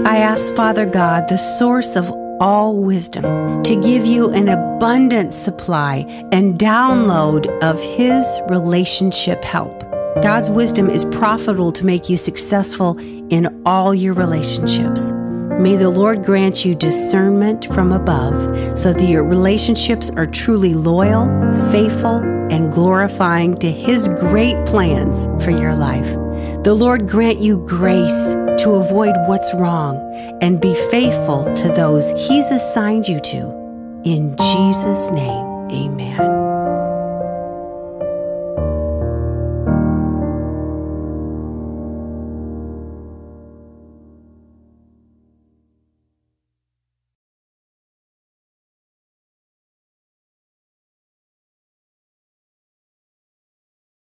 I ask Father God, the source of all wisdom, to give you an abundant supply and download of His relationship help. God's wisdom is profitable to make you successful in all your relationships. May the Lord grant you discernment from above so that your relationships are truly loyal, faithful, and glorifying to His great plans for your life. The Lord grant you grace to avoid what's wrong and be faithful to those He's assigned you to. In Jesus' name, amen.